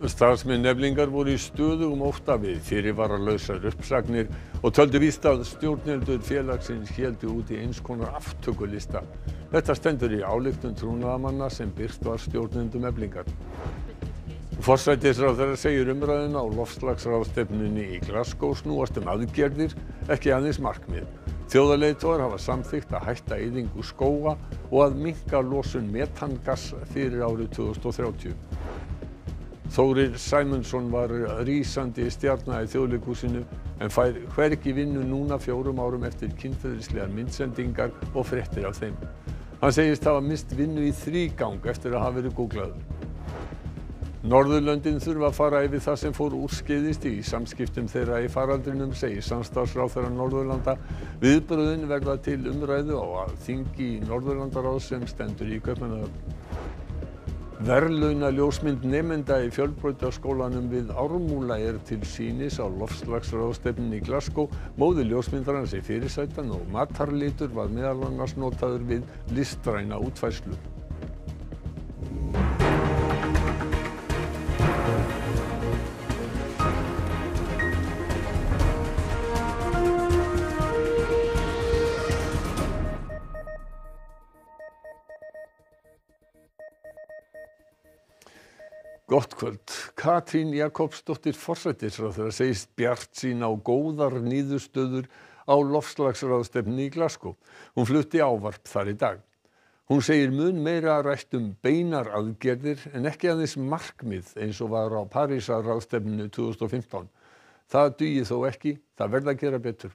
Starfsmenn Eflingar voru í stöðugum ótta við fyrirvaralausar uppsagnir og töldu víst að stjórnendur félagsins héldu úti eins konar aftökulista. Þetta stendur í ályktun trúnaðarmanna sem birt var stjórnendum Eflingar. Forsætisráðherra segir umræðuna á loftslagsráðstefnunni í Glasgow snúast aðgerðir, ekki aðeins markmið. Þjóðarleiðtogar hafa samþykkt að hætta eyðingu skóga og að minnka losun metangass fyrir árið 2030. Þórir Sæmundsson var rísandi stjarna í Þjóðleikhúsinu en fær hvergi vinnu núna 4 árum eftir kynferðislegar myndsendingar og fréttir af þeim. Hann segist hafa misst vinnu í 3 eftir að hafa verið gúglaður. Norðurlöndin þurfa að fara yfir það sem fór úrskeiðis í samskiptum þeirra í faraldrinum, segir samstarfsráðherra Norðurlanda. Viðbrögðin verða til umræðu á þingi Norðurlandaráðs sem stendur í Kaupmannahöfn. Verðlauna ljósmynd nemenda í Fjölbrautaskólanum við Ármúla til sýnis á loftslagsráðstefnunni í Glasgow. Móðir ljósmyndarans í fyrirsætan og matarlitur var meðal annars notaður við listræna útfærslu. Gott kvöld. Katrín Jakobsdóttir forsætisráðherra segist bjartsýn á góðar niðurstöður á loftslagsráðstefnunni í Glasgow. Hún flutti ávarp þar í dag. Hún segir mun meira rætt beinar aðgerðir en ekki aðeins markmið eins og var á Parísarráðstefnunni 2015. Það dugi þó ekki, það verði að gera betur.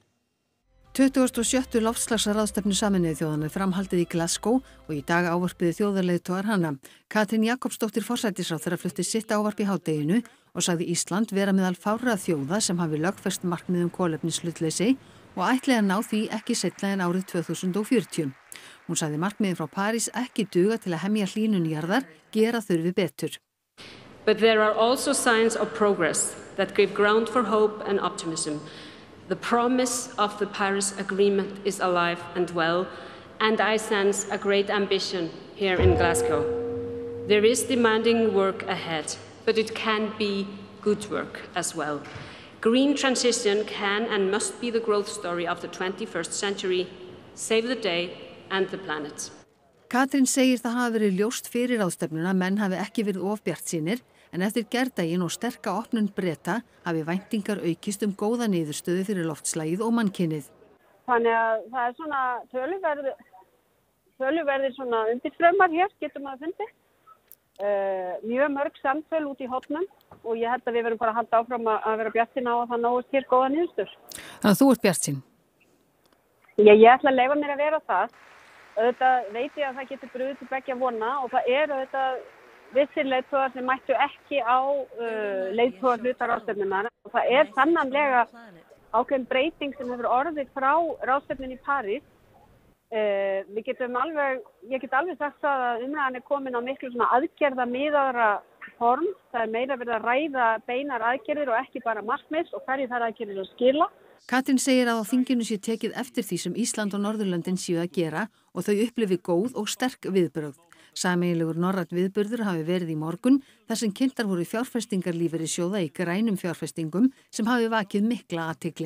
27. loftslagsráðstefnu Sameinuðu þjóðanna framhaldið í Glasgow og í dag ávarpiði þjóðarleiðtogar hana. Katrín Jakobsdóttir forsætisráðherra flutti sitt ávarp í hádeginu og sagði Ísland vera meðal fárra þjóða sem hafi lögfest markmið kolefnishlutleysi og ætli að ná því ekki seinna en árið 2040. Hún sagði markmiðin frá París ekki duga til að hemja hlýnun jarðar, gera þurfi betur. But there are also signs of progress that give ground for hope and optimism. The promise of the Paris Agreement is alive and well, and I sense a great ambition here in Glasgow. There is demanding work ahead, but it can be good work as well. Green transition can and must be the growth story of the 21st century, save the day and the planet. Katrín segir það hafi verið ljóst fyrir ráðstefnuna að menn hafi ekki verið of bjartsýnir, en eftir gærdaginn og sterka opnun Breta hafi væntingar aukist góða niðurstöðu fyrir loftslagið og mannkynið. Þannig að það er svona töluverðir svona undirstraumar hér, getur maður fundið. Mjög mörg samtöl út í hornum og ég held að við verðum bara að halda áfram að vera bjartsýn á að það náist hér góða niðurstöður. Þannig að þú ert bjartsýn? Ég ætla að leyfa mér að vera það. Auðvitað veit ég að það getur brugðið til beggja vona og það er auðvitað vissir leiðtogar sem mættu ekki á leiðtogar hluta ráðstefnunnar. Það er sannanlega ákveðin breyting sem hefur orðið frá ráðstefnunni í París. Ég get alveg sagt það að umræðan er komin á miklu svona aðgerðamiðaðra form. Það er meira verið að ræða beinar aðgerðir og ekki bara markmið og hverju þær aðgerðir að skila. Katrín segir að á þinginu sé tekið eftir því sem Ísland og Norðurlöndin séu að gera og þau upplifi góð og sterk viðbrögð. Sameiginlegur norrænn viðburður hafi verið í morgun þar sem kynntar voru fjárfestingar lífeyrissjóða í grænum fjárfestingum sem hafi vakið mikla athygli.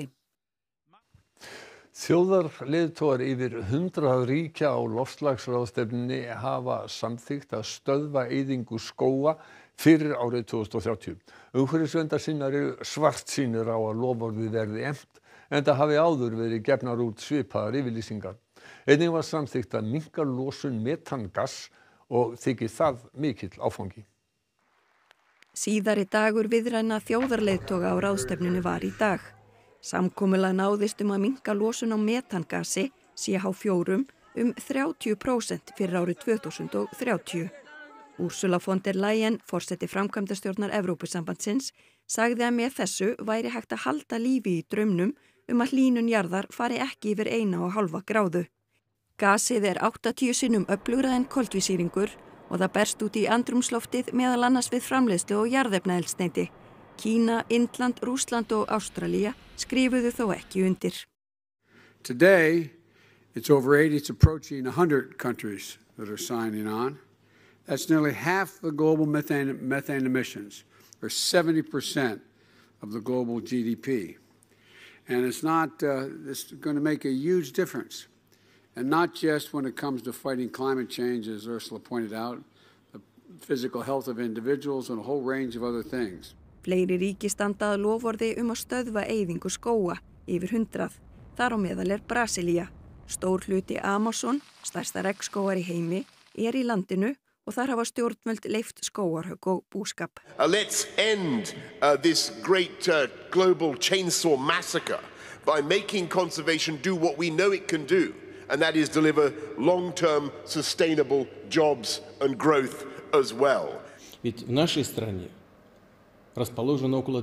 Þjóðarleiðtogar yfir 100 ríkja á loftslagsráðstefnunni hafa samþykkt að stöðva eyðingu skóga fyrir árið 2030. Umhverfisverndarsinnar eru svartsýnir á að loforðið verði efnt enda hafi áður verið gefnar út svipaðar yfirlýsingar. Einnig var samþykkt að minnka losun metangass og þykir það mikill áfangi. Síðari dagur viðræðna þjóðarleiðtoga á ráðstefnunni var í dag. Samkomulag náðist að minnka losun á metangasi CH4 30% fyrir árið 2030. Ursula von der Leyen, forseti framkvæmdastjórnar Evrópusambandsins, sagði að með þessu væri hægt að halda lífi í draumnum að hlýnun jarðar fari ekki yfir 1,5 gráðu. Gasið er 80 sinnum öflugra en koltvísýringur og það berst út í andrúmsloftið meðal annars við framleiðslu og jarðefnaeldsneyti. Kína, Indland, Rússland og Ástralía skrifuðu þó ekki undir. Today, it's approaching 100 countries that are signing on. That's nearly half the global methane emissions. or 70% of the global GDP. And it's going to make a huge difference. And not just when it comes to fighting climate change, as Ursula pointed out, the physical health of individuals and a whole range of other things. Fleiri ríki standa að loforði að stöðva eyðingu skóga, yfir 100. Þar á meðal Brasilía. Stór hluti Amazon, stærsta regnskógar í heimi, í landinu og þar hafa stjórnvöld leyft skógarhögg og búskap. Let's end this great global chainsaw massacre by making conservation do what we know it can do, and that is deliver long-term sustainable jobs and growth as well. Ведь в нашей стране расположено около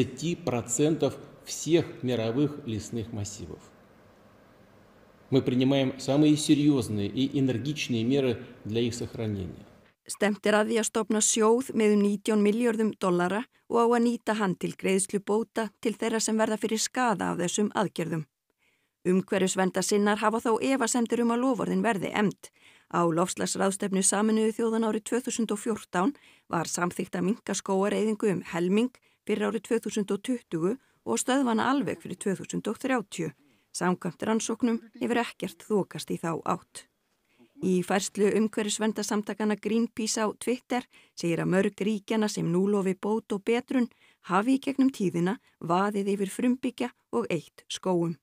20% всех мировых лесных массивов. Мы принимаем самые серьезные и энергичные меры для их сохранения. Stemt að því að stofna sjóð með $19 milljörðum og á að nýta hann til greiðslu bóta til þeirra sem verða fyrir skaða af þessum aðgerðum. Umhverfisverndarsinnar hafa þó efasemdir að loforðin verði efnd. Á loftslagsráðstefnu Sameinuðu þjóðanna árið 2014 var samþykkt að minnka skógareyðingu helming fyrir árið 2020 og stöðvana alveg fyrir 2030. Samkvæmt rannsóknum hefur ekkert þokast í þá átt. Í færslu umhverfisverndarsamtakana Greenpeace á Twitter segir að mörg ríkjanna sem nú lofi bót og betrun hafi í gegnum tíðina vaðið yfir frumbyggja og eytt skógum.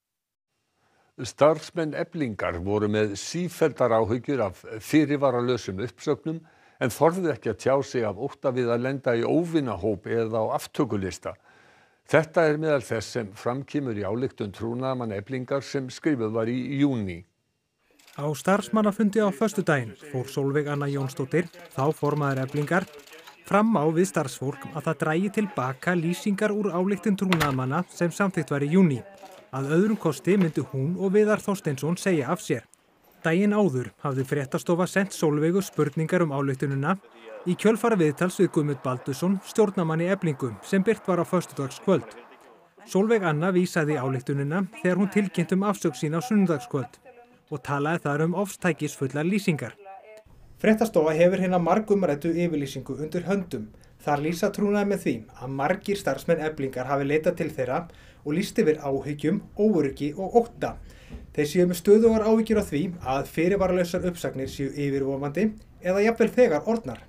Starfsmenn Eflingar voru með sífelldar áhyggjur af fyrirvaralausum uppsögnum en þorðu ekki að tjá sig af ótta við að lenda í óvinahóp eða á aftökulista. Þetta meðal þess sem framkemur í ályktun trúnaðarmanna Eflingar sem skrifuð var í júní. Á starfsmannafundi á föstudaginn fór Sólveig Anna Jónsdóttir, þá formaður Eflingar, fram á við starfsfólk að það drægi til baka lýsingar úr ályktun trúnaðarmanna sem samþykkt var í júní. Að öðrum kosti myndi hún og Viðar Þorsteinsson segja af sér. Daginn áður hafði fréttastofa sent Sólveigu spurningar ályktunina í kjölfar viðtals við Guðmund Baldursson, stjórnarmanni Eflingu, sem birt var á föstudagskvöld. Sólveig Anna vísaði ályktunina þegar hún tilkynnt afsögn sína á sunnudagskvöld og talaði þar ofstækisfullar lýsingar. Fréttastofa hefur hina margumræddu yfirlýsingu undir höndum. Þar lýsa trúnaði með því að margir starfsmenn Eflingar hafi leitað til þeirra og lýst yfir áhyggjum, óöryggi og ótta. Þeir séu með stöðugar áhyggjur af því að fyrirvaralausar uppsagnir séu yfirvofandi eða jafnvel þegar orðnar.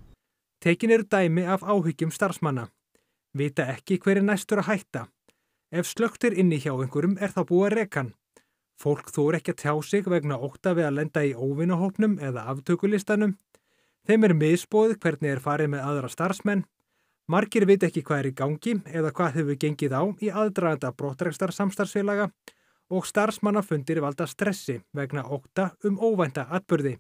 Tekin eru dæmi af áhyggjum starfsmanna. Vita ekki hver næstur að hætta. Ef slökkt inni hjá einhverjum það búið að reka hann. Fólk þor ekki að tjá sig vegna ótta við að lenda í óvinahópnum eða aftökulistanum. Þeim misboðið hvernig farið með aðra starfsmenn. Margir vita ekki hvað í gangi eða hvað hefur gengið á í aðdraganda brottrekstrar samstarfsfélaga og starfsmannafundir valda stressi vegna ótta óvænta atburði.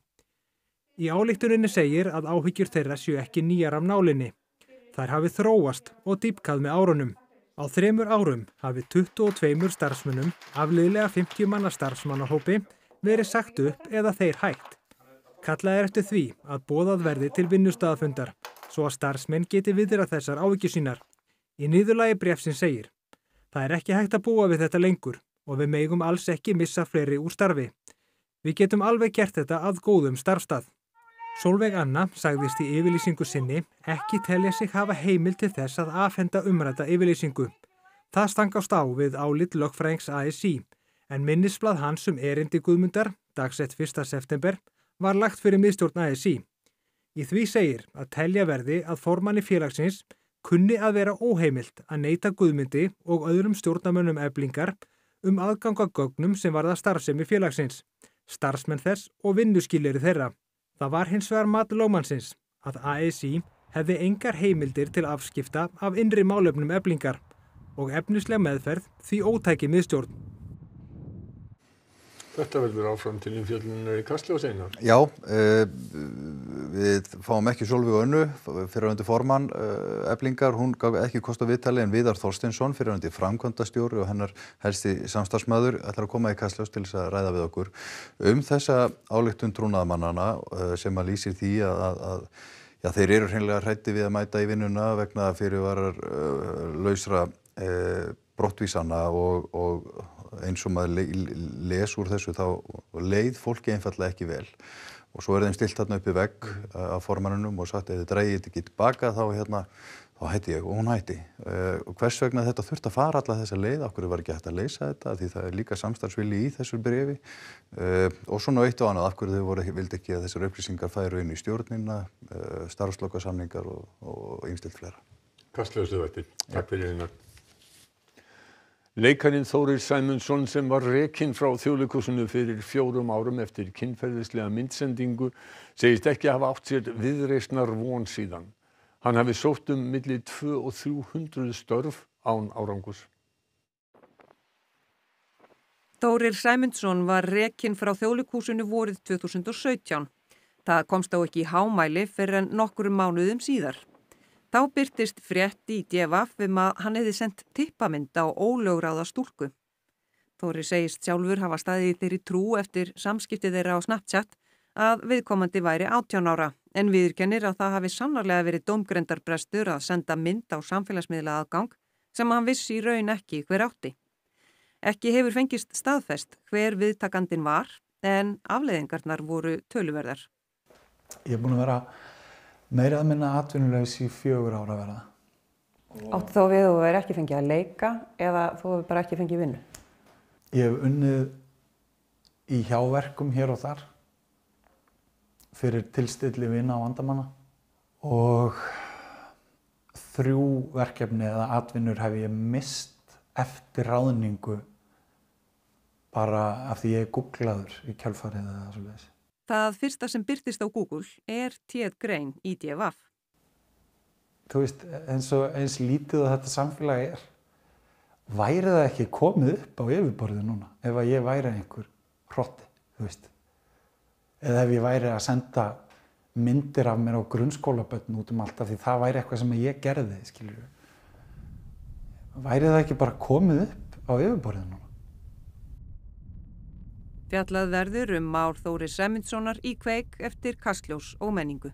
Í ályktuninni segir að áhyggjur þeirra séu ekki nýjar af nálinni. Þær hafi þróast og dýpkað með árunum. Á 3 árum hafi 22 starfsmönnum af liðlega 50 manna starfsmannahópi verið sagt upp eða þeir hætt. Kallað eftir því að boðað verði til vinnustaðafundar svo að starfsmenn geti viðrað þessar áhyggjur sínar. Í niðurlagi bréfsins segir: Það ekki hægt að búa við þetta lengur og við megum alls ekki missa fleiri úr starfi. Við getum alveg gert þetta að góðum starfstað. Sólveig Anna sagðist í yfirlýsingu sinni ekki telja sig hafa heimild til þess að afhenda umrædda yfirlýsingu. Það stangast á við álit lögfræðings ASÍ, en minnisblað hans erindi Guðmundar, dagsett 1. september, var lagt fyrir miðstjórn ASÍ. Í því segir að telja verði að formanni félagsins kunni að vera óheimilt að neita Guðmundi og öðrum stjórnarmönnum Eflingar aðgang að gögnum sem varða starfsemi félagsins, starfsmenn þess og vinnuskilyrði þeirra. Það var hins vegar mat lögmannsins að ASÍ hefði engar heimildir til afskipta af innri málefnum Eflingar og efnisleg meðferð því ótæki miðstjórn. Þetta verður áfram til umfjöllunar í Kastljósi Einar. Já, við fáum ekki Sólveigu Önnu, fyrrverandi formann Eflingar, hún gaf ekki kost á viðtali en Viðar Þorsteinsson, fyrrverandi framkvæmdastjóri og hennar helsti samstarfsmaður, ætlar að koma í Kastljós til þess að ræða við okkur þessa ályktun trúnaðarmannanna sem að lýsir því að þeir eru hreinlega hræddir við að mæta í vinnuna vegna fyrirvarar lausra brottvísana og eins og maður les úr þessu þá leið fólki einfaldlega ekki vel og svo þeim stilt þarna upp í vegg af formanninum og sagt ef þið dragið þetta ekki tilbaka þá hætti ég og hún hætti. Og hvers vegna þetta þurfti að fara alla þessa leið, af hverju var ekki hægt að leysa þetta, því það líka samstarfsvilji í þessu bréfi og svona eitt og annað, af hverju vildi ekki að þessar upplýsingar færu inn í stjórnina, starfslokasamningar og ýmislegt fleira. Kastljósið þættir. Takk fyrir Einar. Leikarinn Þórir Sæmundsson sem var rekinn frá Þjóðleikhúsinu fyrir 4 árum eftir kynferðislega myndsendingu segist ekki hafa átt sér viðreisnar von síðan. Hann hafi sótt milli 200 og 300 störf án árangurs. Þórir Sæmundsson var rekinn frá Þjóðleikhúsinu vorið 2017. Það komst á ekki í hámæli fyrr en nokkrum mánuðum síðar. Þá birtist frétt í DVF að hann hefði sendt tippamynd á ólögráða stúlku. Þórir segist sjálfur hafa staðið í þeirri trú eftir samskipti þeirra á Snapchat að viðkomandi væri 18 ára, en viðurkennir að það hafi sannarlega verið dómgreinarbrestur að senda mynd á samfélagsmiðla aðgang sem hann vissi í raun ekki hver átti. Ekki hefur fengist staðfest hver viðtakandinn var, en afleiðingarnar voru töluverðar. Ég er búin að vera meira að minna atvinnulaus í 4 ára verða. Áttu þá við að þú verið ekki fengið að leika eða þú hefur bara ekki fengið vinnu? Ég hef unnið í hjáverkum hér og þar fyrir tilstilli vina og vandamanna og 3 verkefni eða atvinnur hef ég mist eftir ráðningu bara af því ég er googlaður í kjölfarið eða svoleiðis. Það fyrsta sem birtist á Google téð grein í DVF. Þú veist, eins lítið og þetta samfélagi væri það ekki komið upp á yfirborðið núna ef að ég væri einhver hrotti, þú veist. Eða ef ég væri að senda myndir af mér á grunnskólabörn út allt af því það væri eitthvað sem ég gerði, skilur. Væri það ekki bara komið upp á yfirborðið núna? Fjallað verður mál Þóris Sæmundssonar í Kveik eftir Kastljós og menningu.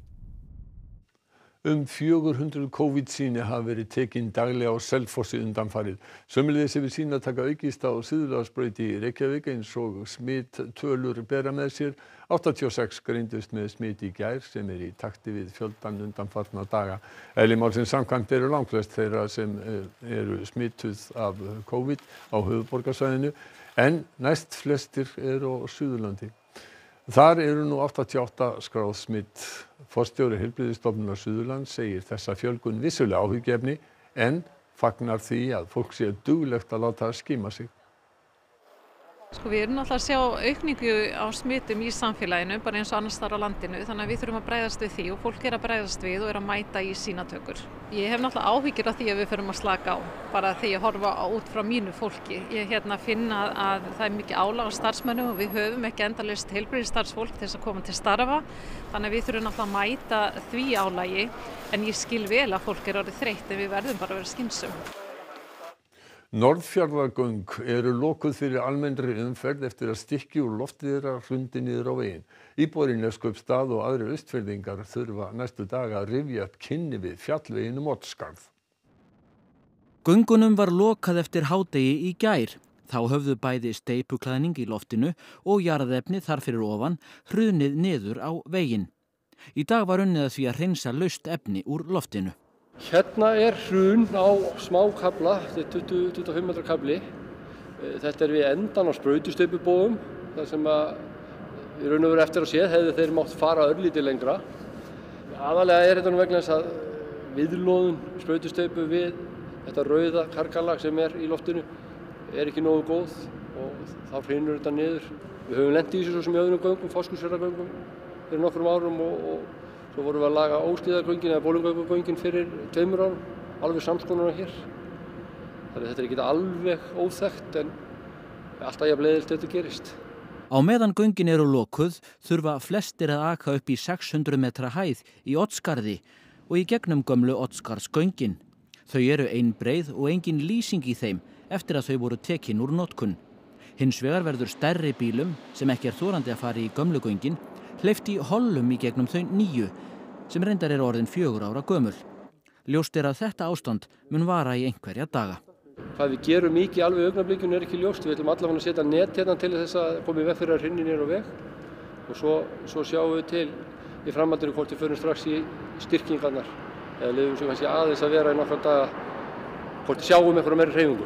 400 COVID-sýni hafa verið tekin daglega á Selfossi undanfarið. Sömuleiðis hefur sýnataka aukist á Suðurlandsbraut í Reykjavík eins og smittölur bera með sér. 86 greindust með smit í gær sem í takti við fjöldan undanfarna daga. Eðli málsins samkvæmt eru langflest þeirra sem eru smituð af COVID á höfuðborgarsvæðinu en næst flestir eru á Suðurlandi. Þar eru nú 88 skráð smitt. Forstjóri Heilbrigðisstofnunar Suðurlands segir þessa fjölgun vissulega áhyggjuefni en fagnar því að fólk sé duglegt að láta skima sig. Við erum náttúrulega að sjá aukningu á smitum í samfélaginu, bara eins og annars staðar á landinu, þannig að við þurfum að bregðast við því og fólk að bregðast við og að mæta í sýnatökur. Ég hef náttúrulega áhyggjur af því að við förum að slaka á, bara því að horfa út frá mínu fólki. Ég finna að það er mikið álag á starfsmönnum og við höfum ekki endalaust heilbrigðisstarfsfólk til þess að koma til starfa, þannig að við þurfum náttúrulega að mæta því álagi, en ég skil vel að fólk orðið þreytt en við verðum bara að vera skynsöm. Norðfjarðargöng eru lokuð fyrir almennri umferð eftir að stykki úr lofti þeirra hrundi niður á veginn. Íbúar í Neskaupstað og aðrir Austfirðingar þurfa næstu daga að rifja upp kynni við fjallveginum Oddsskarð. Göngunum var lokað eftir hádegi í gær. Þá höfðu bæði steipuklæðning í loftinu og jarðefni þar fyrir ofan hrunið niður á veginn. Í dag var unnið að því að hreinsa laust efni úr loftinu. Hérna hrun á smákafla, þetta er 25 metra kafli. Þetta við endan á sprautusteypubóum, þar sem í raun og veru eftir að séð hefðu þeir mátt fara örlítið lengra. Aðalega þetta nú vegna þess að viðlóðun sprautusteypu við þetta rauða kargalag sem í loftinu ekki nógu góð og þá hrynur þetta niður. Við höfum lent í þessu sem í öðrum göngum, Fáskrúðsfjarðargöngum fyrir nokkrum árum og svo vorum við að laga Óshlíðargöngin eða Bolungargöngin fyrir 2 árum, alveg samskonar hér. Þannig að þetta ekki alveg óþekkt en alltaf jafn leiðilegt þetta gerist. Á meðan göngin eru lokuð þurfa flestir að aka upp í 600 metra hæð í Oddsskarði og í gegnum gömlu Oddsskarðsgöngin. Þau eru einbreið og engin lýsing í þeim eftir að þau voru tekin úr notkun. Hins vegar verður stærri bílum sem ekki þorandi að fara í gömlu göngin hleypt í hollum í gegnum þau nýju sem reyndar eru orðin 4 ára gömul. Ljóst að þetta ástand mun vara í einhverja daga. Hvað við gerum mikið alveg í augnablikinu ekki ljóst. Við ætlum allavega að setja net hérna til þess að koma í veg fyrir að hrynja niður á veg og svo sjáum við til í framhaldinu hvort við förum strax í styrkingarnar eða leyfum svo kannski aðeins að vera í nokkra daga hvort við sjáum einhverja meiri hreyfingu.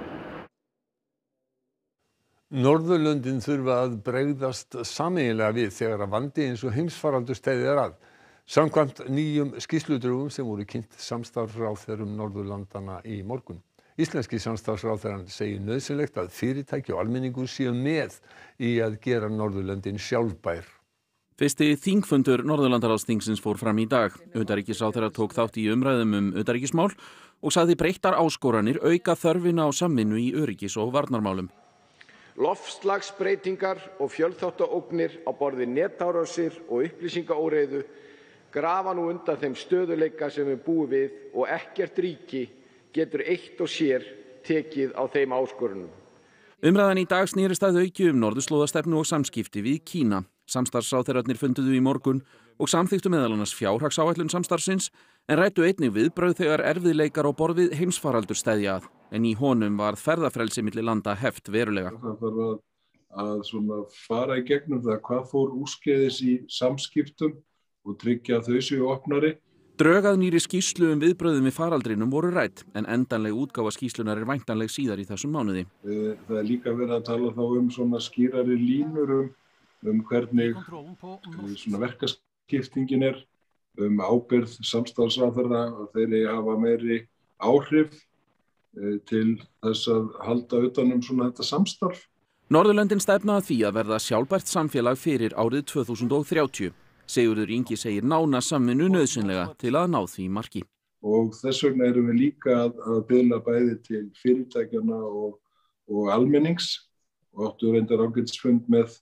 Norðurlöndin þurfa að bregðast sameiginlega við þegar að vandi eins og heimsfaraldur steðjar að. Samkvæmt nýjum skýrsludrögum sem voru kynnt samstarfsráðherrum Norðurlandana í morgun. Íslenski samstarfsráðherrann segir nauðsynlegt að fyrirtæki og almenningur séu með í að gera Norðurlöndin sjálfbær. Fyrsti þingfundur Norðurlandaráðsþingsins fór fram í dag. Utanríkisráðherra tók þátt í umræðum utanríkismál og sagði breyttar áskoranir auka þörfina á samvinnu í öryggis- og varnarmálum. Loftslagsbreytingar og fjölþáttaógnir á borð við netárásir og upplýsingaóreiðu grafa nú undan þeim stöðugleika sem við búum við og ekkert ríki getur eitt og sér tekið á þeim áskorunum. Umræðan í dag snerist að auki norðurslóðastefnu og samskipti við Kína. Samstarfsráðherrarnir funduðu í morgun og samþykktu meðal annars fjárhagsáætlun samstarfsins en ræddu einnig viðbrögð þegar erfiðleikar á borð við heimsfaraldur steðja að. En í honum var ferðafrelsi milli landa heft verulega. Það þarf að fara í gegnum það hvað fór úrskeiðis í samskiptum og tryggja að þau séu opnari. Drög að nýrri skýrslu viðbrögðum við faraldrinum voru rædd en endanleg útgáfa skýrslunar væntanleg síðar í þessum mánuði. Það líka verið að tala þá skýrari línur hvernig verkaskiptingin ábyrgð samstarfsráðherra og þeir hafa meiri áhrif til þess að halda utan þetta samstarf. Norðurlöndin stefna að því að verða sjálfbært samfélag fyrir árið 2030. Sigurður Ingi segir nána samvinnu nauðsynlega til að ná því marki. Og þess vegna erum við líka að biðla bæði til fyrirtækjanna og almennings og áttu reyndar ágætisfund með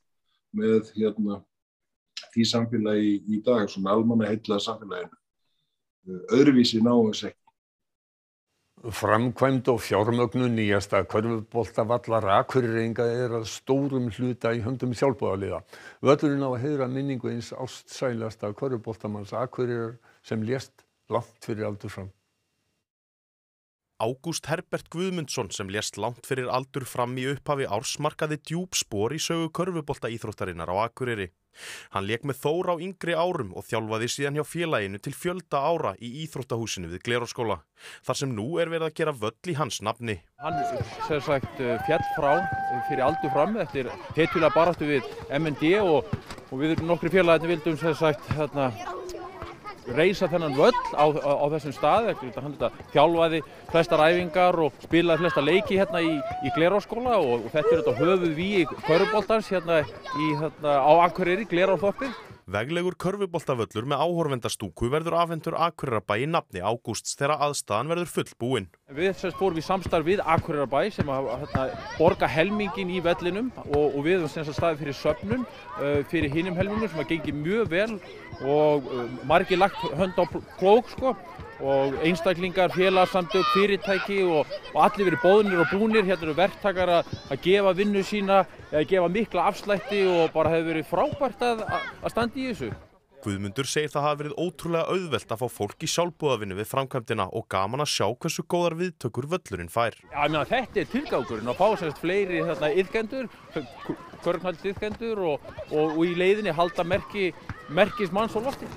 því samfélagi í dag, almannaheilla samfélaginu. Öðruvísi náum þess ekki. Framkvæmd og fjármögnun nýjasta körfuboltavallar Akureyringa að stórum hluta í höndum sjálfboðaliða. Völlurinn á að heiðra minningu eins ástsælasta körfuboltamanns Akureyrar sem lést langt fyrir aldur fram. Ágúst Herbert Guðmundsson sem lést langt fyrir aldur fram í upphafi árs markaði djúp spor í sögu körfuboltaíþróttarinnar á Akureyri. Hann lék með Þór á yngri árum og þjálfaði síðan hjá félaginu til fjölda ára í íþróttahúsinu við Glerárskóla, þar sem nú verið að gera völl í hans nafni. Hann féll frá fyrir aldur fram eftir hetjulega baráttu við MND og við nokkri félagarnir vildum reisa þennan völl á þessum stað. Hann þjálfaði flestar æfingar og spilaði flesta leiki í Glerárskóla og þetta höfuðvígi körfuboltans á Akureyri, Glerárþorpið. Veglegur körfuboltavöllur með áhorfendastúku verður afhentur Akureyrarbæ í nafni Ágústs þegar aðstaðan verður fullbúin. Við fórum í samstarf við Akureyrarbæ sem borga helminginn í vellinum og við höfum staðið fyrir söfnun fyrir hinum helmingnum sem gengi mjög vel og margir lagt hönd á plóg og einstaklingar, félagasamtök, fyrirtæki og allir verið boðnir og búnir. Eru verktakar að gefa vinnu sína, að gefa mikla afslætti og bara hefur verið frábært að standa í þessu. Guðmundur segir það hafi verið ótrúlega auðvelt að fá fólk í sjálfboðavinnu við framkvæmdina og gaman að sjá hversu góðar viðtökur völlurinn fær. Þetta tilgangurinn að fá fleiri iðkendur, körfuboltaiðkendur og í leiðinni halda merkis manns á lofti.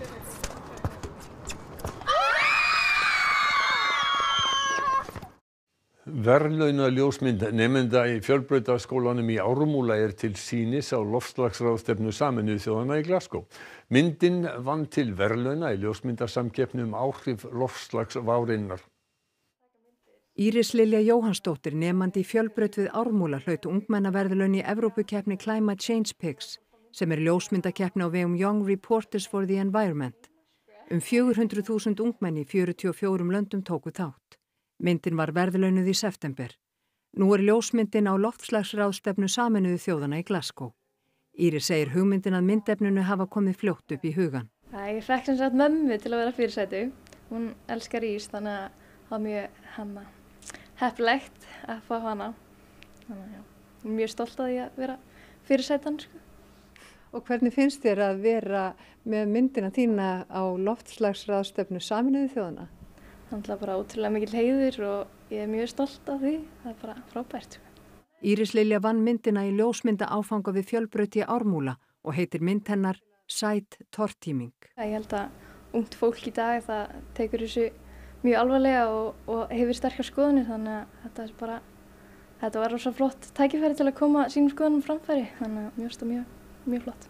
Verðlauna ljósmynd nemenda í Fjölbrautaskólanum í Ármúla til sýnis á loftslagsráðstefnu Sameinuðu þjóðanna í Glasgow. Myndin vann til verðlauna í ljósmyndasamkeppni áhrif loftslagsvárinnar. Íris Lilja Jóhannsdóttir, nemandi í Fjölbraut við Ármúla, hlaut ungmennaverðlaun í Evrópukeppni Climate Change Pics, sem ljósmyndakeppni á vegum Young Reporters for the Environment. 400.000 ungmenni í 44 löndum tóku þátt. Myndin var verðlaunuð í september. Nú ljósmyndin á loftslagsráðstefnu Sameinuðu þjóðanna í Glasgow. Íris segir hugmyndin að myndefninu hafa komið fljótt upp í hugan. Ég fékk mömmu til að vera fyrirsætu. Hún elskar ís, þannig að það var mjög heppilegt að fá hana. Ég er mjög stolt að því að vera fyrirsætan. Og hvernig finnst þér að vera með myndina þína á loftslagsráðstefnu Sameinuðu þjóðanna? Það er bara ótrúlega mikil heiður og ég er mjög stolt af því. Það er bara frábært. Íris Lilja vann myndina í ljósmynda áfanga við Fjölbraut í Ármúla og heitir mynd hennar Sæt tortíming. Ég held að ungt fólk í dag það tekur þessu mjög alvarlega og hefur sterkar skoðanir, þannig að þetta var rosa flott tækifæri til að koma sínum skoðunum framfæri, þannig að mér finnst það mjög flott.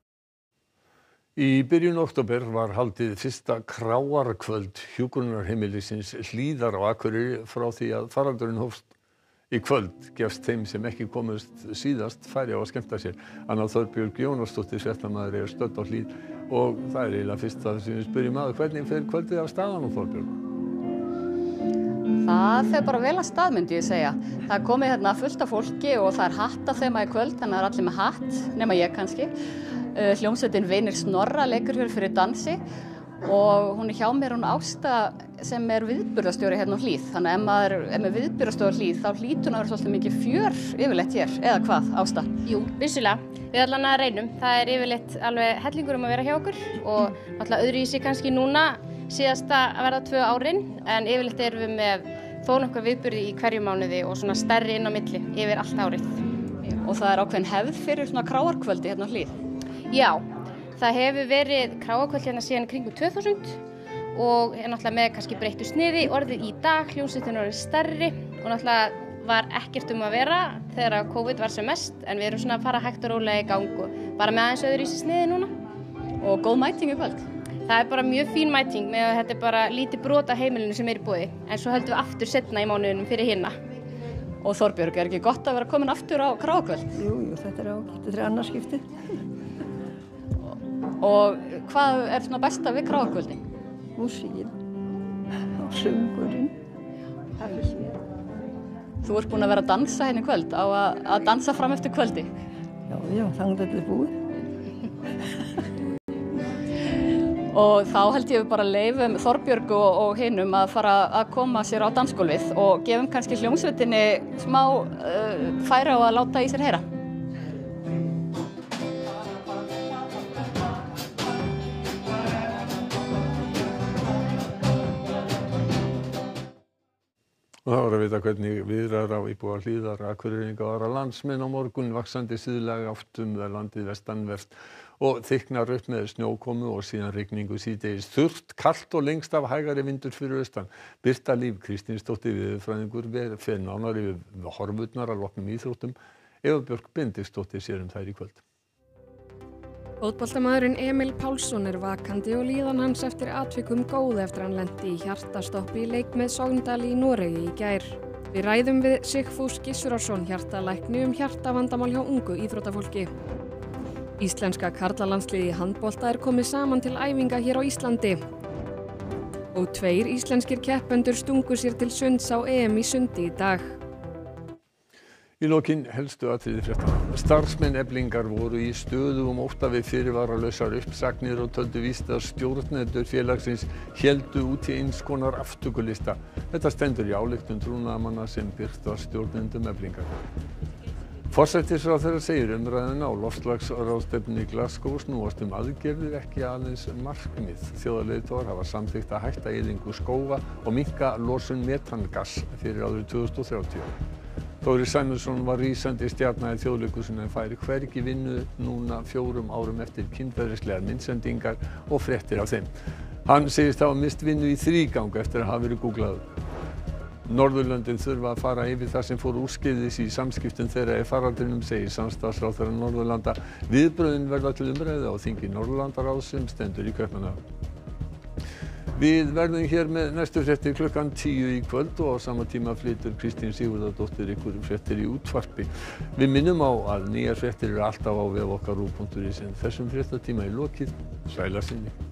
Í byrjun október var haldið fyrsta kráarkvöld hjúkrunarheimilisins Hlíðar á Akureyri frá því að faraldurinn hófst. Í kvöld gefst þeim sem ekki komust síðast færi á að skemmta sér. Anna Þorbjörg Jónasdóttir, fréttamaður, stödd á Hlíð og það eiginlega fyrst að við spyrjum hvernig fer kvöldið af staðan á Þorbjörg? Það fer bara vel af stað, myndi ég segja. Það er komið hérna fullt af fólki og það er hattaþema í kvöld, þannig að það er allir með hatt, nema ég kannski. Hljómsveitin Vinir Snorra leikur hér fyrir dansi og hún er hjá mér, hún Ásta sem er viðburðarstjóri hérna á Hlíð. Þannig að ef maður er með viðburðarstjóri á Hlíð þá hlýtur hún að vera svolítið mikið fjör yfirleitt hér, eða hvað, Ásta? Jú, vissulega. Við allan að reynum. Það er yfirleitt alveg hellingur að vera hjá okkur og alltaf öðruvísi kannski núna síðasta að verða 2 árin, en yfirleitt erum við með þó nokkuð viðburði í hverju mánuði og svona stærri inn á milli yfir allt árið. Og það er ákveðin hefð fyrir svona kráarkvöldi hérna á Hlíð? Já, það hefur verið kráarkvöld hérna síðan kringum 2000 og er náttúrulega með kannski breyttu sniði, orðið í dag, hljómsveitin orðið stærri og náttúrulega var ekkert að vera þegar COVID var sem mest, en við erum svona að fara hægt og rólega í gang og bara með aðeins öðruvísi sniði núna. Og góð mæting í kvöld? Það er bara mjög fín mæting með að þetta er bara lítið brot af heimilinu sem er í boði, en svo höldum við aftur seinna í mánuðinum fyrir hinna. Og Þorbjörg, er ekki gott að vera komin aftur á kráarkvöld? Jú, þetta er ágætt, þetta er annars skiptið. Og hvað er svona besta við kráarkvöldin? Músíkin og söngurinn. Þú ert búin að vera að dansa hérna í kvöld, á að dansa fram eftir kvöldi? Já, þannig þetta er búið. Og þá held ég bara leyfum Þorbjörgu og hinum að fara að koma sér á dansgólfið og gefum kannski hljómsveitinni smá færi á að láta í sér heyra. Og það var að vita hvernig viðrar á íbúa Hlíðar, Akureyringa og aðra landsmenn á morgun, vaxandi síðlæg átt landið vestanvert og þykknar upp með snjókomu og síðan rigningu síðdegis. Þurrt, kalt og lengst af hægari vindur fyrir austan. Birta Líf Kristinsdóttir veðurfræðingur fer nánar yfir horfurnar að loknum íþróttum. Eva Björk Benediktsdóttir sér þær í kvöld. Fótboltamaðurinn Emil Pálsson er vakandi og líðan hans eftir atvikum góð eftir hann lenti í hjartastoppi í leik með Sogndal í Noregi í gær. Við ræðum við Sigfús Gissurason hjartalækni hjartavandamál hjá ungu íþróttafólki. Íslenska karlalandsliðið í handbolta er komið saman til æfinga hér á Íslandi. Og 2 íslenskir keppendur stungu sér til sunds á EM í sundi í dag. Í lokin helstu atriði fréttanna. Starfsmenn Eflingar voru í stöðugum ótta við fyrirvaralausar uppsagnir og töldu víst að stjórnendur félagsins héldu út í eins konar aftökulista. Þetta stendur í ályktun trúnaðarmanna sem birt var stjórnendum Eflingar. Forsætisráðherra segir umræðuna á loftslagsráðstefnunni í Glasgow snúast aðgerðir ekki aðeins markmið. Þjóðarleiðtogar hafa samþykkt að hætta eyðingu skóga og minnka losun metangass fyrir árið 2030. Þórir Sæmundsson var rísandi stjarna í Þjóðleikhúsinu en fær hvergi vinnu núna 4 árum eftir kynferðislegar myndsendingar og fréttir af þeim. Hann segist hafa mist vinnu í 3 eftir að hafa verið gúglaður. Norðurlöndin þurfa að fara yfir það sem fór úrskeiðis í samskiptum þeirra í faraldrinum, segir samstarfsráðherra Norðurlanda. Viðbrögðin verða til umræðu á þingi Norðurlandaráðs sem stendur í Kaupmannahöfn. Við verðum hér með næstu fréttir klukkan 10 í kvöld og á sama tíma flytur Kristín Sigurðardóttir ykkur fréttir í útvarpi. Við minnum á að nýjar fréttir eru alltaf á vef okkar RÚV.is en þessum fréttatíma er lokið. Sæl að sinni.